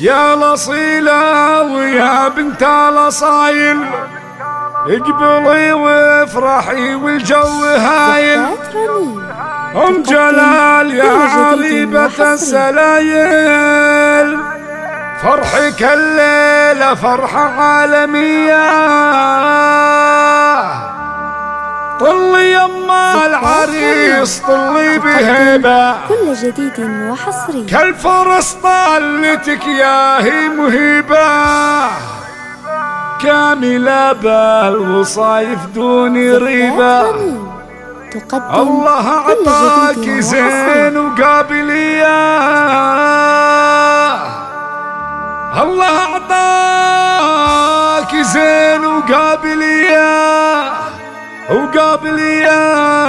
يا الأصيلة ويا بنت الأصايل، اقبلي وافرحي والجو هايل. أم جلال يا عريبة السلايل، فرحك الليلة فرحة عالمية. طلي يما العريس طلي بهبة، كل جديد وحصري كالفرس طالتك يا هي مهيبة، كاملة بالوصايف دون ريبة. الله أعطاك زين وقابلية، الله أعطاك زين وقابلية وقابلية.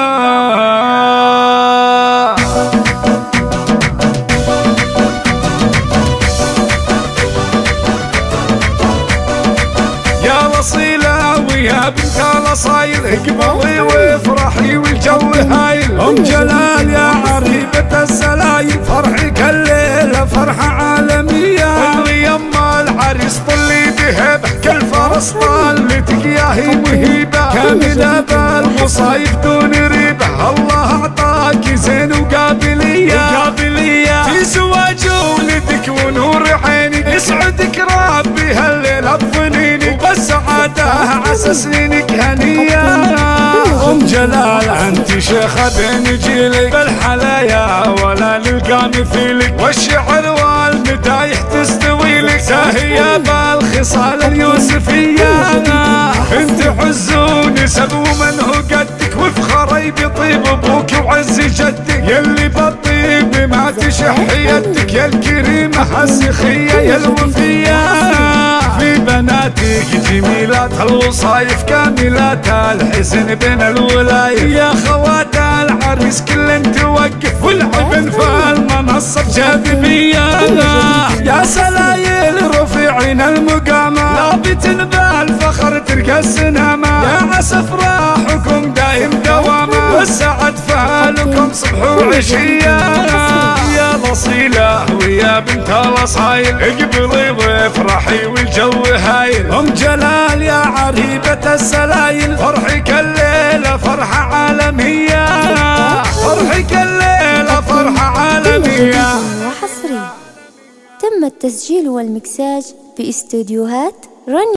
يا الأصيلة ويا بنت الأصايل، اقبلي وافرحي والجو هايل. أم جلال يا عريبة السلايل، فرحك الليلة فرحة عالمية. طلي يما العريس طلي بهبة، كالفرس طالتك يا هي مهيبة، كاملة بالمصايف دون ريبة. الله أعطاك زين وقابلية في زواج ولدك ونور عينك، يسعدك ربي هالليلة بظنينك، وبالسعادة عسى سنينك هنية. أم جلال أنت شيخة بين جيلك، بالحلايا ولا نلقى مثيلك، والشعر والمدايح تستوي لك، ساهية بالخصال اليوسفية. انت عز ونسب ومن هو قدك، وفخري بطيب ابوك وعز جدك، يلي بالطيب ما تشح يدك، يا الكريمة السخية يا الوفية. في بناتك جميلات الوصايف، كاملات الحسن بين الولايف، يا خوات العريس كل توقف، والعبن في المنصة جاذبية. يا سلايل رفيعين المقامة، لابت بالفخر تلقى السنامة، يا عسى افراحكم دايم دوامة، والسعد فالكم صبح وعشية. يا الأصيلة ويا بنت الأصايل، اقبلي وافرحي والجو هايل. أم جلال يا عريبة السلايل، فرحك الليلة فرحة عالمية، فرحك الليلة فرحة عالمية. وحصري تم التسجيل والمكساج باستديوهات رانيا.